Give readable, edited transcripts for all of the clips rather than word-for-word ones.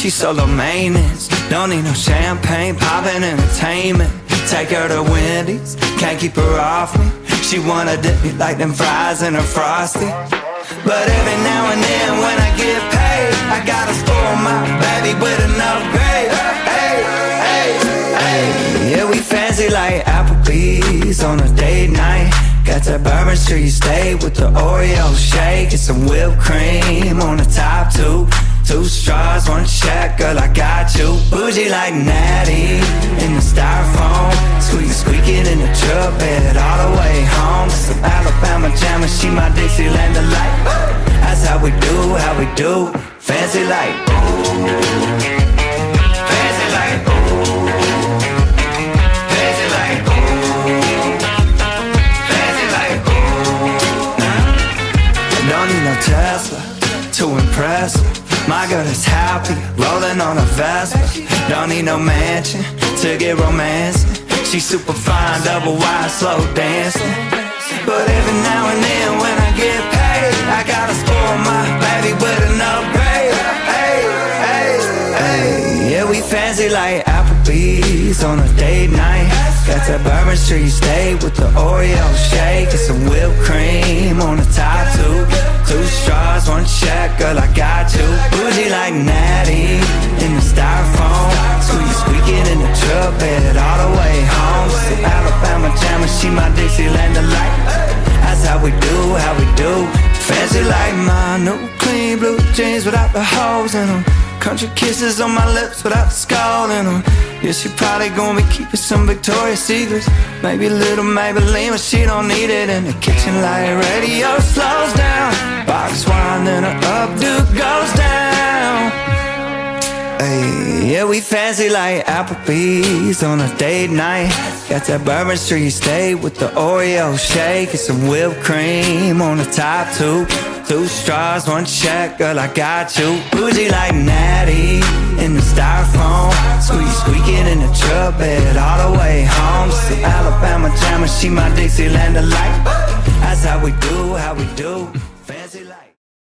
she's solo maintenance. Don't need no champagne, poppin' entertainment. Take her to Wendy's, can't keep her off me. She wanna dip me like them fries in her Frosty. But every now and then when I get paid, I gotta spoil my baby with an upgrade. Hey, hey, hey. Yeah, we fancy like Applebee's on a date night. Got that Bourbon Street steak with the Oreo shake and some whipped cream on the top two. Two straws, one check, girl, I got you. Bougie like Natty in the styrofoam. Squeaking in the truck bed all the way home. Some Alabama jam and she my Dixieland delight. That's how we do, fancy like ooh. Fancy like ooh. Fancy like ooh. Fancy like ooh. I don't need no Tesla to impress her. My girl is happy, rolling on a Vespa. Don't need no mansion to get romancing. She's super fine, double wide, slow dancing. But every now and then when I get paid, I gotta spoil my baby with an upgrade. Hey, hey, hey. Yeah, we fancy like Applebee's on a date night. Got that Bourbon Street steak with the Oreo shake and some whipped cream on the top two. Two straws, one check, girl, I got you. Bougie like Natty in the styrofoam. Squeaking in the truck bed all the way home. Some Alabama jam and she my Dixieland delight. That's how we do, fancy like my new clean blue jeans without the holes in them. Country kisses on my lips without the skull in them. Yeah, she probably gonna be keeping some Victoria's Secrets. Maybe a little Maybelline, but she don't need it in the kitchen. Like radio slows down, box wine, then her updo goes down. Hey, yeah, we fancy like Applebee's on a date night. Got that Bourbon Street steak with the Oreo shake and some whipped cream on the top two. Two straws, one check, girl, I got you. Bougie like Natty in the styrofoam. Squeaking in the truck bed all the way home. Some Alabama jam and she my Dixieland delight. That's how we do, fancy like.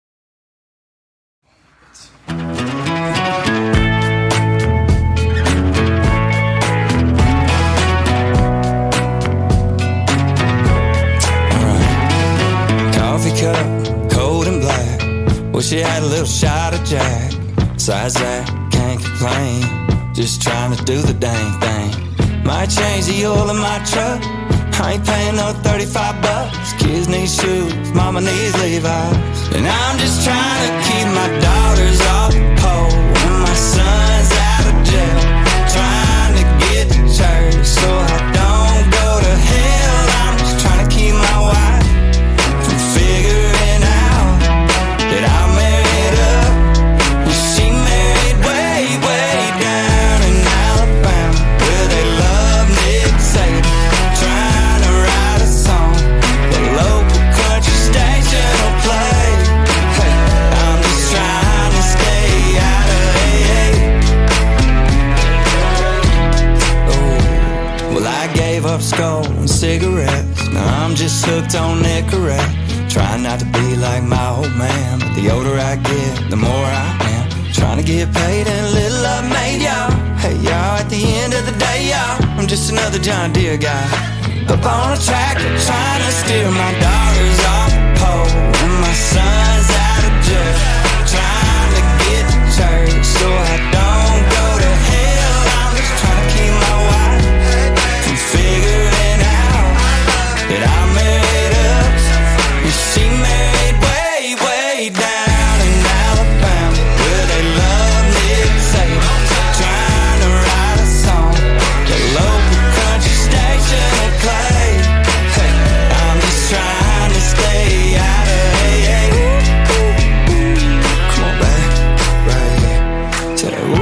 Coffee cup, cold and black. Wish she had a little shot of Jack. Besides that, can't complain. Just trying to do the dang thing. Might change the oil in my truck. I ain't paying no 35 bucks. Kids need shoes, mama needs Levi's. And I'm just trying to keep my daughters off the pole and my son's out of jail. Trying to get to church so I don't go to hell. I'm just trying to keep my wife from figuring out that I'm married up and she married way, way down in Alabama, where they love Nick Saban. Trying to write a song the local country station will play. Hey, I'm just trying to stay out of AA. Oh, well, I gave up skull and cigarettes. Now I'm just hooked on Nicorette. Trying not to be like my old man, but the older I get, the more I am. Trying to get paid and a little love made, y'all. Hey, y'all, at the end of the day, y'all, I'm just another John Deere guy up on a tractor, trying to steer my daughters off the pole and my son's out of jail. Trying to get to church so I don't go to hell. I'm just trying to keep my wife from figuring out that I'm married up and she married way, way down in Alabama, where they love Nick Saban. Trying to write a song the local country station will play. Hey, I'm just trying to stay out of AA. Come on, babe, right here. Say, ooh.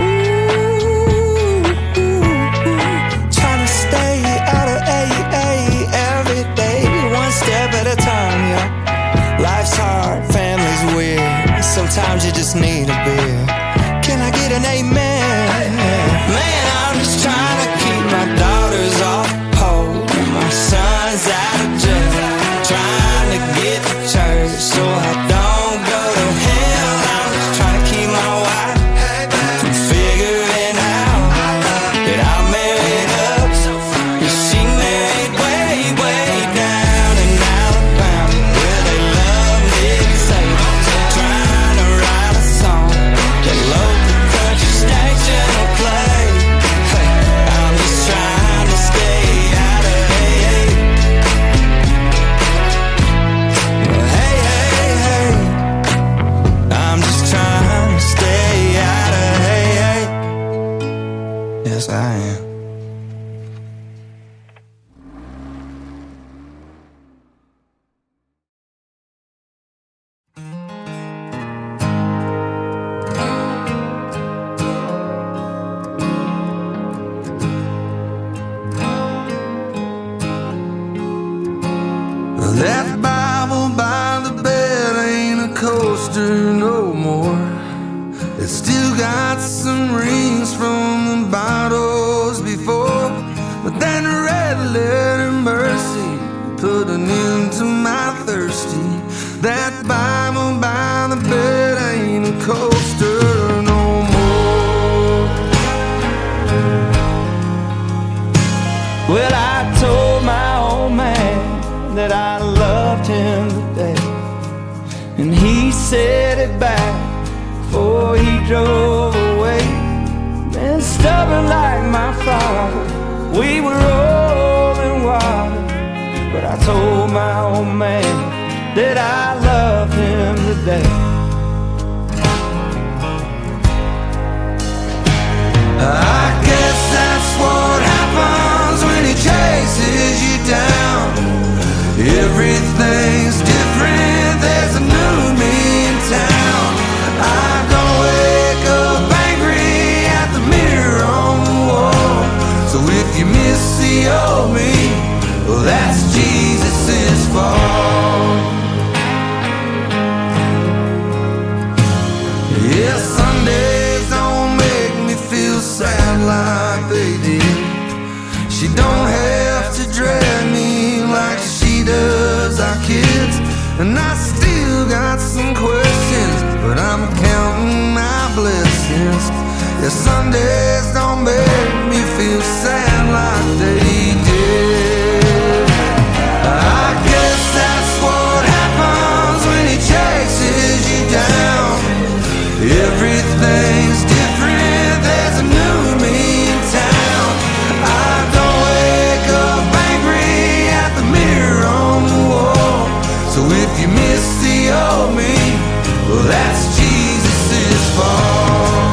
Yes, I am. That Bible by the bed ain't a coaster no more. It's still got some rings from the bottles before, but that red letter mercy put an end to my thirsty. That Bible by the bed ain't a coaster no more. Well, I told my old man that I loved him today, and he said it back before he drove away. And stubborn like my father, we were old and wild, but I told my old man that I loved him today. I guess that's what happens when he chases you down. Everything's different, there's a new me in town. I don't wake up angry at the mirror on the wall. So if you miss the old me, well, that's Jesus' fault. Yeah, Sundays don't make me feel sad like they did. She don't have to drag me like she does our kids. And I still got some questions, but I'm counting my blessings. Yeah, Sundays don't make me feel sad like they did. I guess that's what happens when he chases you down. Everything's different, there's a new me in town. I don't wake up angry at the mirror on the wall. So if you miss the old me, well, that's Jesus' fault.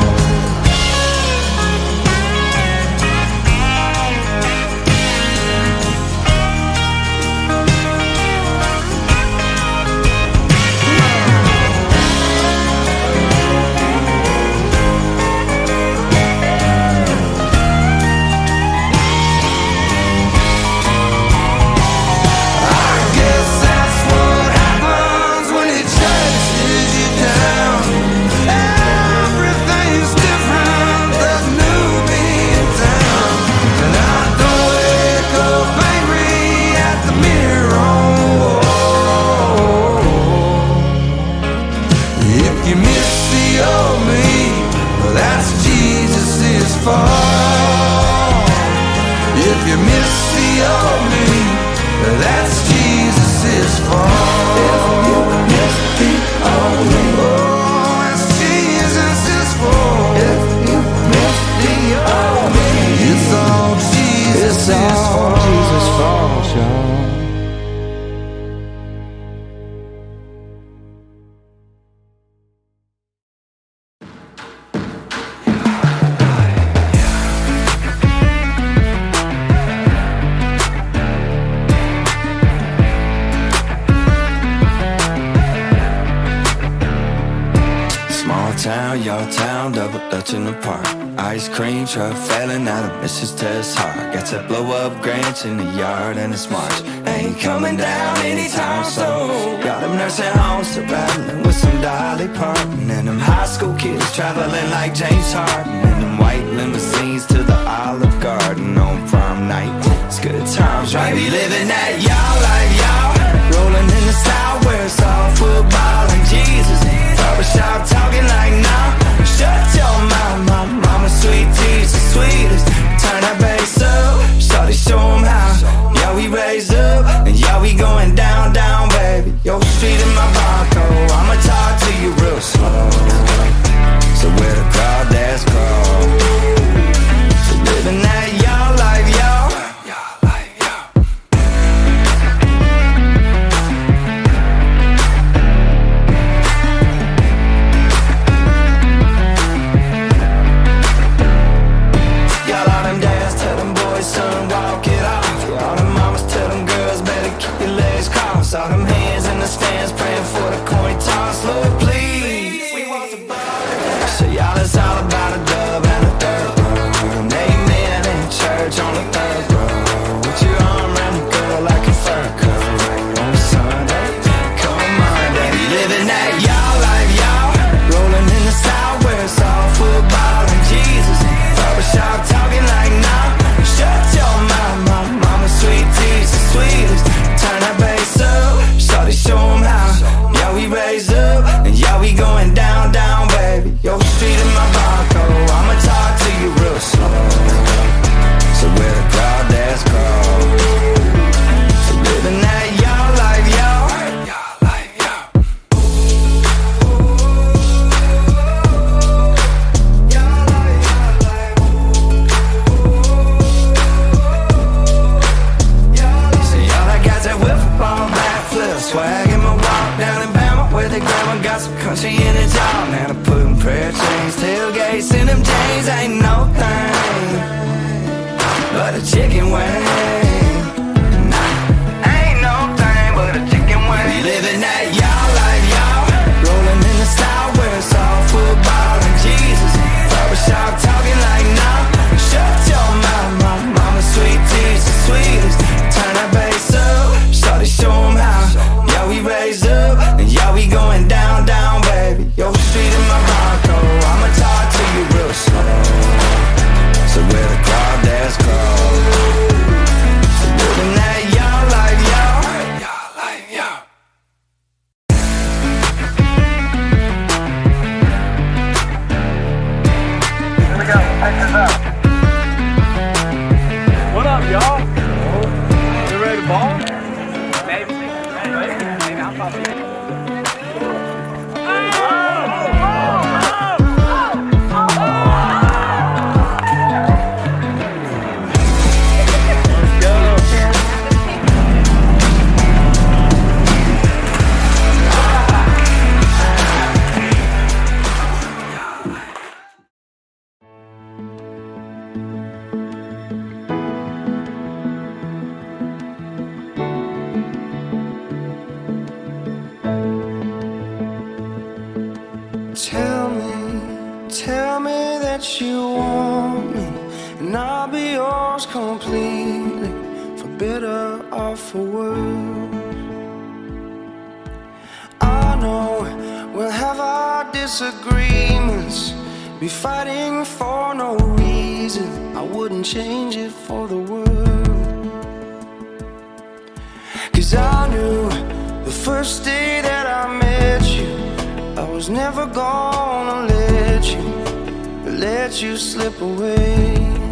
If you miss the old me, that's Jesus' fault. If you miss the old me, oh, that's Jesus' fault. If you miss the old me, it's all Jesus' fault. Jesus' fault, y'all. Town, your town, double Dutch in the park. Ice cream truck failing out of Mrs. Tess Hart. Got to blow up Grants in the yard and it's March. Ain't coming down anytime soon. Got them nursing homes to battling with some Dolly Parton. And them high school kids traveling like James Harden. And them white limousines to the Olive Garden on prom night. It's good times, right? We living that y'all life, y'all. Rolling in the style where it's all football and Jesus. Barbershop talking like nah. Shut your mouth, my mama sweet tea's the sweetest. Turn that bass up, shawty show 'em how. Yeah, we raise up, and yeah, we going down, down, baby. Yo, street in my barcode, I'ma talk to you real slow. So where the crowd that's crawl. So living that y'all life, y'all. chicken wing. Nah, ain't no thing but a chicken wing. We living that y'all life, y'all. Rolling in the style where it's all football and Jesus. Barbershop talking like nah. Shut your mouth, mama sweet tea's the sweetest. Turn that bass up, shorty show 'em how. Yeah, we raised up, and yeah, we going down, down, baby. Yo, street in my Bronco, I'ma talk to you real slow. So where the crowd that's cold. So living that y'all life, y'all. Y'all life, y'all. Here we go, check this out. What up, y'all? You ready to ball? Maybe. Maybe I'm probably. Tell me that you want me, and I'll be yours completely, for better or for worse. I know we'll have our disagreements, be fighting for no reason. I wouldn't change it for the world. 'Cause I knew the first day that I met you, I was never gonna let you slip away.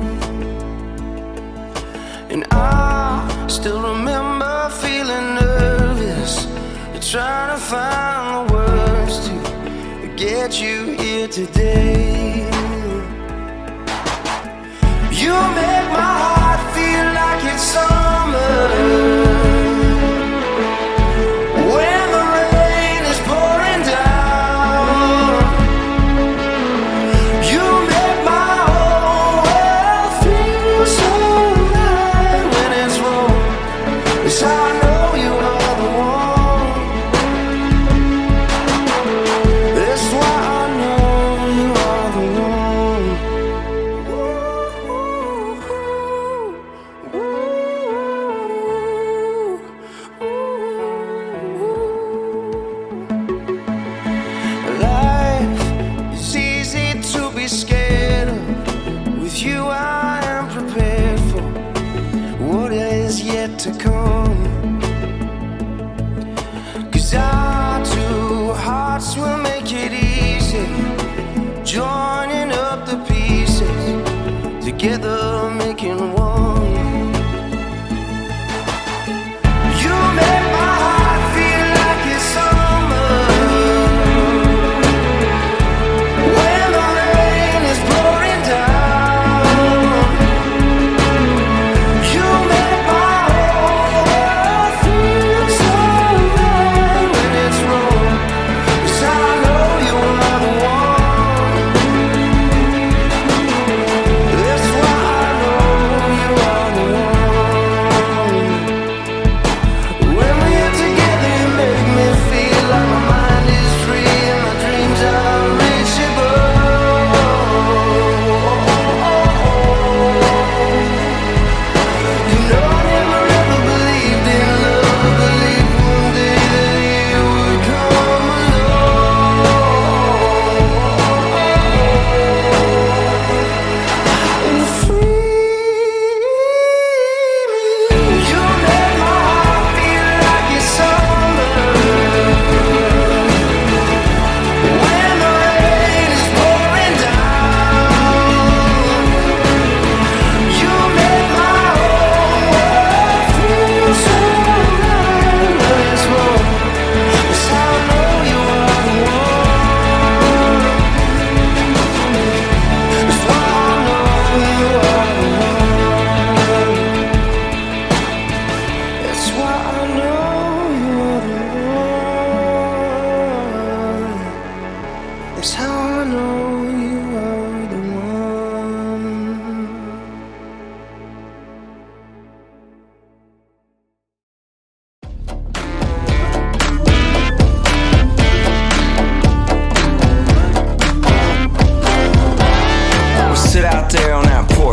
And I still remember feeling nervous, trying to find the words to get you here today. You make my heart feel like it's summer when the rain is pouring down. You make my whole world feel so right when it's wrong. Yes, I know you are the one. That's why I know you are the one. Life is easy to be scared of. With you I am prepared for what is yet to come. 'Cause our two hearts will make it easy, joining up the pieces, together making one. You make my heart feel like it's summer when the rain is pouring down. You make my whole world feel so right when it's wrong. 'Cause I know you are the one. That's why I know you are the one. When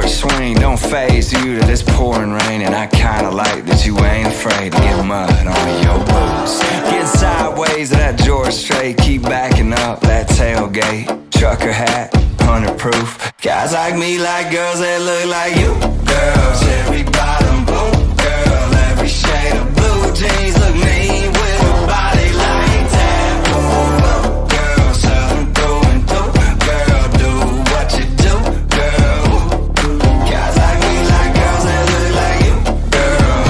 porch swing don't faze you to this pouring rain. And I kinda like that you ain't afraid to get mud on your boots. Getting sideways to that George Strait, keep backing up that tailgate. Trucker hat, 100 proof. Guys like me like girls that look like you. Girl, cherry bottom boom. Girl, every shade of blue jeans look mean with a body like that. Ooh, girl, southern through and through. Girl, do what you do. Girl, guys like me like girls that look like you. Girl,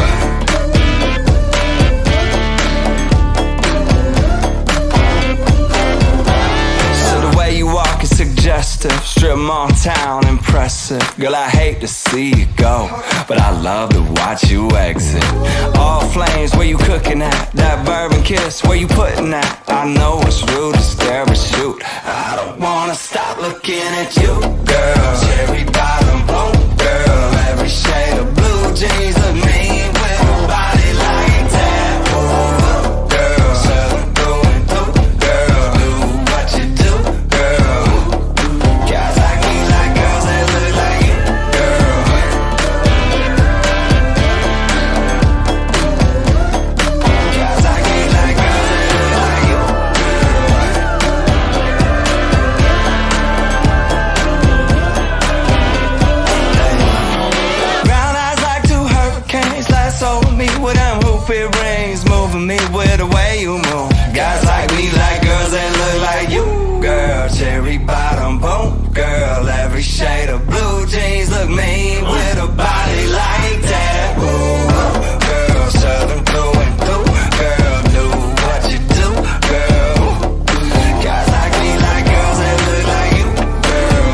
so the way you walk is suggestive. Strip mall town, impressive. Girl, I hate to see you go, but I love to watch you exit. All flames, where you cooking at? That bourbon kiss, where you putting that? I know it's rude to stare, but shoot, I don't wanna stop looking at you. Girl, cherry bottom boom. Girl, every shade of blue jeans look mean with a body like that. Ooh, girl, southern through and through. Girl, do what you do. Girl, guys like me like girls that look like you. Girl, guys like me like girls that look like you. Brown eyes like two hurricanes, last over me with them hoopy rings, moving me with the way you move. Guys like me like girls that look like you. Girl, cherry bottom boom. Girl, every shade of blue jeans look mean with a body like that. Ooh, girl, southern through and through. Girl, do what you do. Girl, guys like me like girls that look like you. Girl,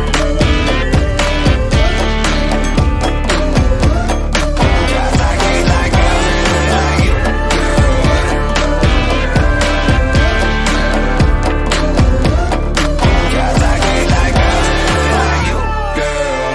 guys like me like girls that look like you. Guys like me like girls that look like you. Girl.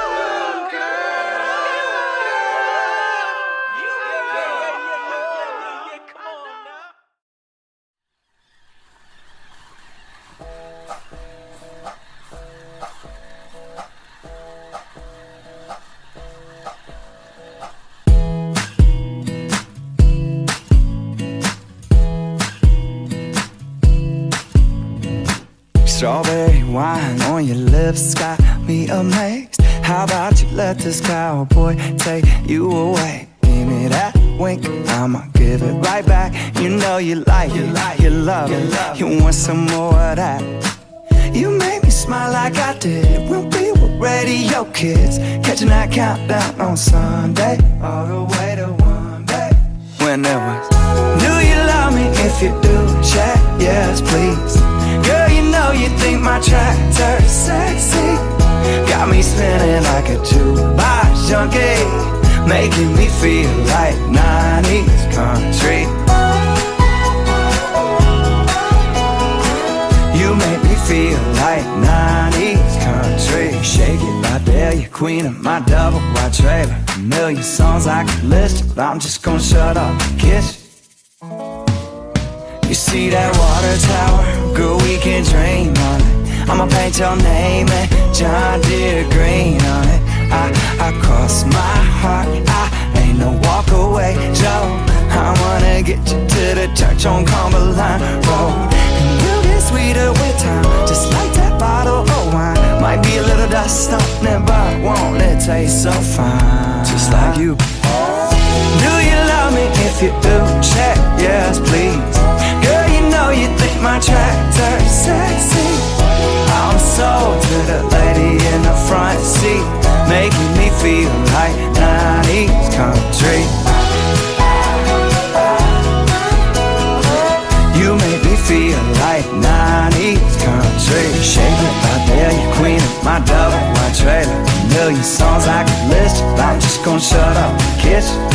Strawberry wine on your lips got me amazed. How about you let this cowboy take you away? Give me that wink, I'ma give it right back. You know you like it, you love it, you want some more of that. You made me smile like I did when we were radio kids, catching that countdown on Sunday, all the way to one day. When it was, do you love me? If you do, check yes please. Girl, you know you think my tractor's sexy. Got me spinning like a jukebox junkie, making me feel like 90s country. You make me feel like 90s country. Shake it right there, you're queen of my double wide trailer. A million songs I could list, but I'm just gonna shut up and kiss you. You see that water tower? Girl, we can dream on it. I'ma paint your name and John Deere green on it. I cross my heart, I ain't no walk away, Joe. I wanna get you to the church on Cumberland Road. And you get sweeter with time, just like that bottle of wine. Might be a little dust on it, but won't it taste so fine? Just like you. Do you love me? If you do, check yes please. Girl, you know you think my tractor's sexy. I'm sold to the lady in the front seat, making me feel like 90s country. You make me feel like 90s country. Shake it right there, you're queen of my double wide trailer. A million songs I could list, but I'm just gonna shut up and kiss you.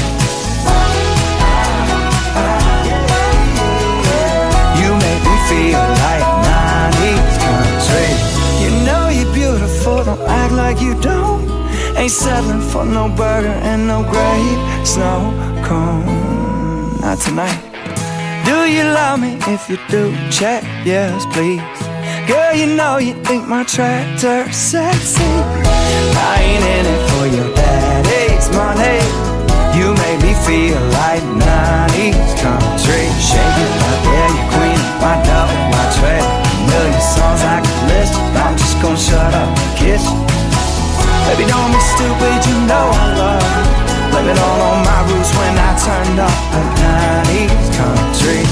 You make me feel like 90s country. You know you're beautiful, don't act like you don't. Ain't settling for no burger and no grape snow cone. Not tonight. Do you love me? If you do, check yes please. Girl, you know you think my tractor's sexy. I ain't in it for your daddy's money. You make me feel like 90s country. Shake it like yeah, you're queen of my dog, my trade. A million songs I could list, but I'm just gonna shut up and kiss you. Baby, don't be stupid, you know I love you. Blame it all on my roots when I turned up the 90s country.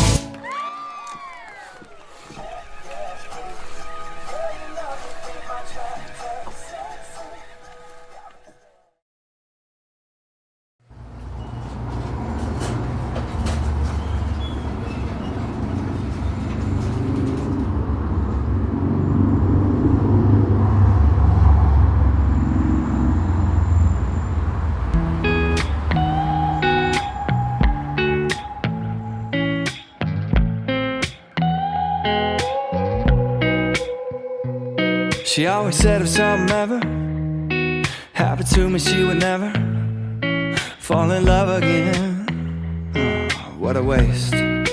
She always said if something ever happened to me, she would never fall in love again. Oh, what a waste.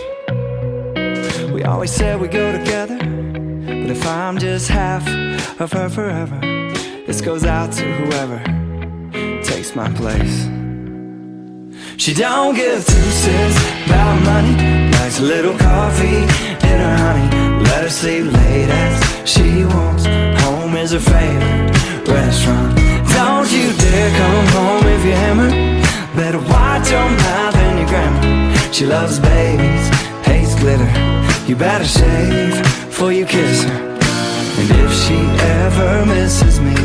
We always said we go together, but if I'm just half of her forever, this goes out to whoever takes my place. She don't give two cents about money, likes a little coffee in her honey. Let her sleep late as she wants. Home is her favorite restaurant. Don't you dare come home if you're hammered. Better watch your mouth and your grammar. She loves babies, hates glitter. You better shave before you kiss her. And if she ever misses me,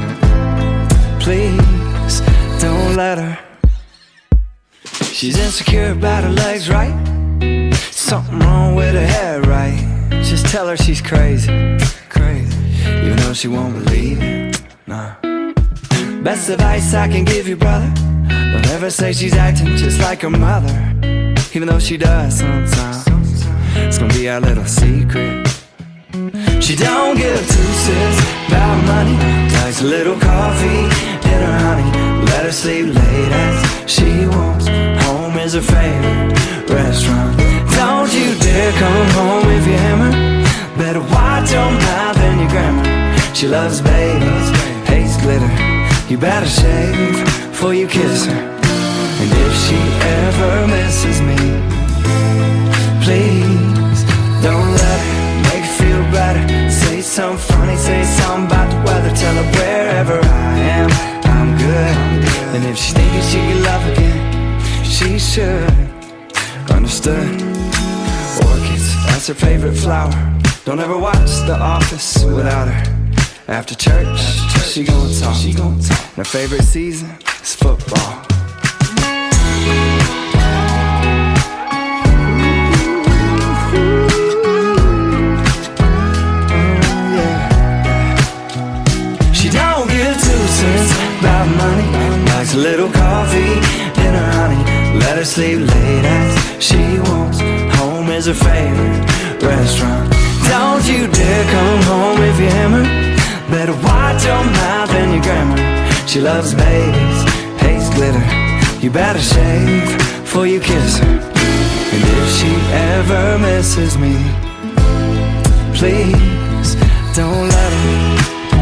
please don't let her. She's insecure about her legs, right? Something wrong with her hair, right? Just tell her she's crazy, crazy. Even though she won't believe it, nah. Best advice I can give you, brother, don't ever say she's acting just like her mother. Even though she does sometimes. It's gonna be our little secret. She don't give two cents about money, likes a little coffee in her honey. Let her sleep late as she wants. Home is her favorite restaurant. Don't you dare come home if you're hammered. Better watch your mouth and your grammar. She loves babies, hates glitter. You better shave before you kiss her. And if she ever misses me, please don't let her. Make her feel better. Say something funny, say something about the weather. Tell her wherever I am, I'm good. And if she's thinking she can love again, she should. Understood? Orchids, that's her favorite flower. Don't ever watch The Office without her. After church, she gon' talk. And her favorite season is football. She don't give two cents about money, likes a little coffee in her honey. Let her sleep late as she wants. Home is her favorite restaurant. Don't you dare come home if you're hammered. Better watch your mouth and your grammar. She loves babies, hates glitter. You better shave before you kiss her. And if she ever misses me, please don't let her.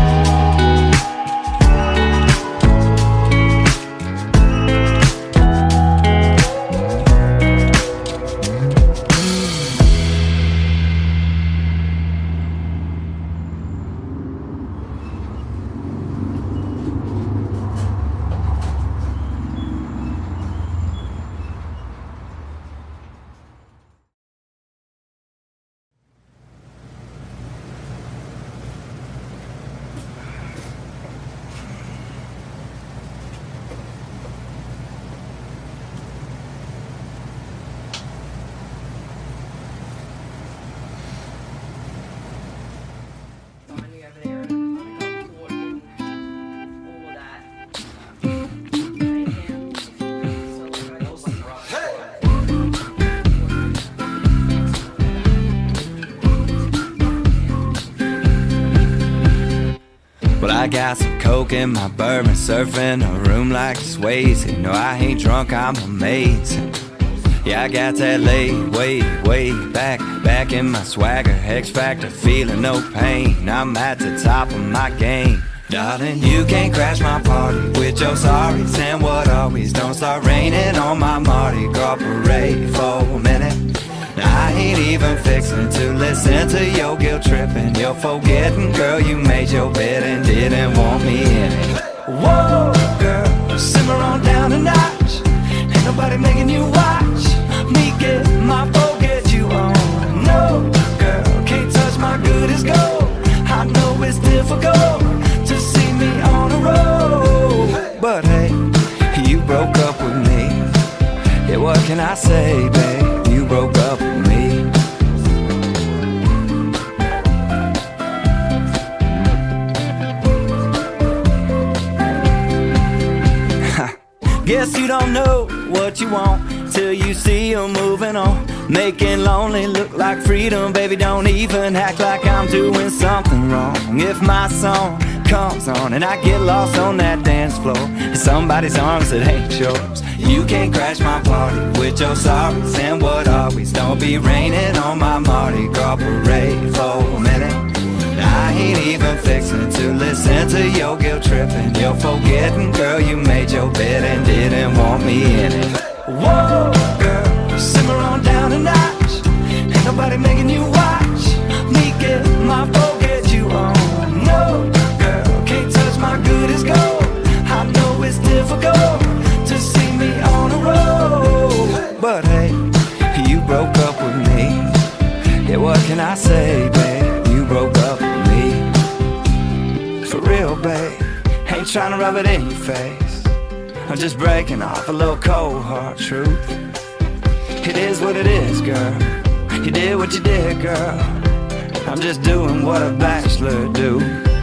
I got some coke in my bourbon, surfing a room like Swayze. No, I ain't drunk, I'm amazing. Yeah, I got that laid way back in my swagger. X Factor, feeling no pain. I'm at the top of my game. Darling, you can't crash my party with your sorries and what always. Don't start raining on my Mardi Gras parade for a minute. Now I ain't even fixing to listen to your guilt tripping. You're forgetting, girl, you made your bed and didn't want me in it. Whoa, girl, simmer on down a notch. Ain't nobody making you watch me get my forget you on. No, girl, can't touch my good as gold. I know it's difficult to see me on the road, but hey, you broke up with me. Yeah, what can I say, babe? You broke up with me. Guess you don't know what you want till you see you moving on. Making lonely look like freedom. Baby, don't even act like I'm doing something wrong. If my song comes on and I get lost on that dance floor in somebody's arms that ain't yours, you can't crash my party with your sorries and what always. Don't be raining on my Mardi Gras parade for a minute. I ain't even fixing to listen to your guilt tripping. You're forgetting, girl, you made your bed and didn't want me in it. Whoa, girl, simmer on down a notch. Ain't nobody making you watch me get my forget you on. No, girl, can't touch my good as gold. I know it's difficult to see me on the road, but hey, you broke up with me. Yeah, what can I say, babe? You broke up with me. For real, babe, ain't trying to rub it in your face. I'm just breaking off a little cold hard truth. It is what it is, girl. You did what you did, girl. I'm just doing what a bachelor do.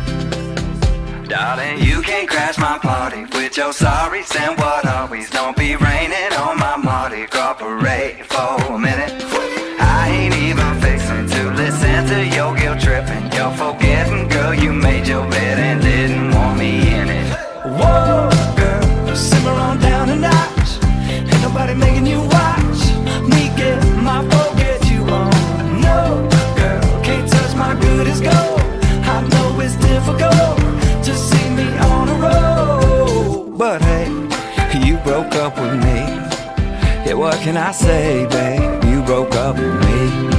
Darling, you can't crash my party with your sorries and what always. Don't be raining on my Mardi Gras parade for a minute. I ain't even fixing to listen to your guilt tripping. You're forgetting, girl, you made your bed and didn't want me in it. Whoa, girl, simmer on down a notch. Ain't nobody making you watch me get my forget you on. No, girl, can't touch my good as gold. I know it's difficult to see me on the road, but hey, you broke up with me. Yeah, what can I say, babe? You broke up with me.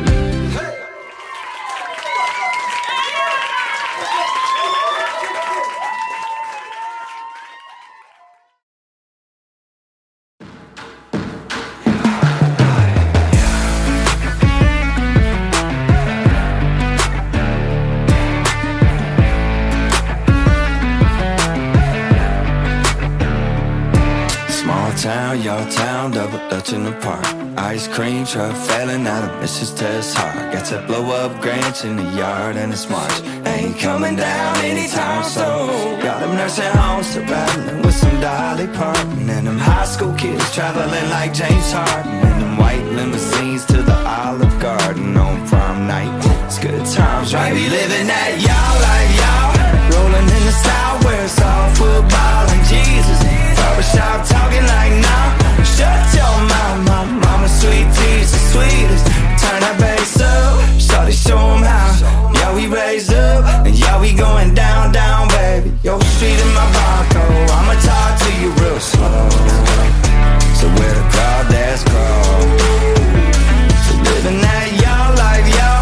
Town, your town, double Dutch in the park. Ice cream truck failing out of Mrs. Tess Hart. Got to blow up Grants in the yard and it's March. Ain't coming down anytime soon. Got them nursing homes to battling with some Dolly Parton. And them high school kids traveling like James Harden. And them white limousines to the Olive Garden on prom night. It's good times, right? We living that y'all life, y'all. Rolling in the style where it's all football and Jesus. Barbershop talking like nah. Shut your mouth, my mama sweet tea's the sweetest. Turn that bass up, shorty show 'em how. Yeah, we raised up, and yeah, we going down, down, baby. Yo, street in my barcode, I'ma talk to you real slow. So where the crowd that's crawl. So living that y'all life, y'all.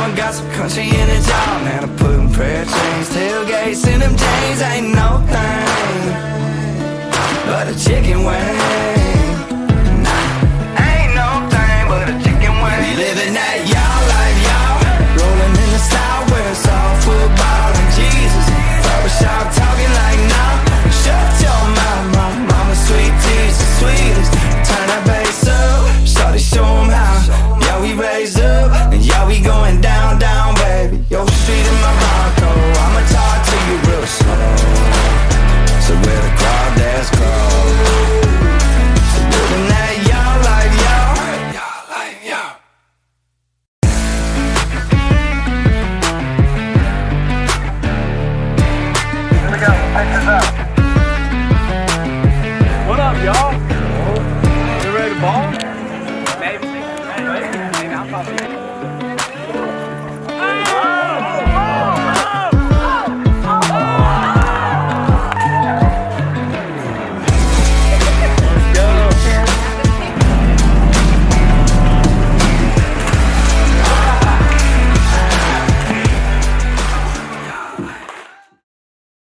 mama got some country in it, y'all. Man, I'm putting prayer chains, tailgates in them chains ain't no thing but a chicken wing.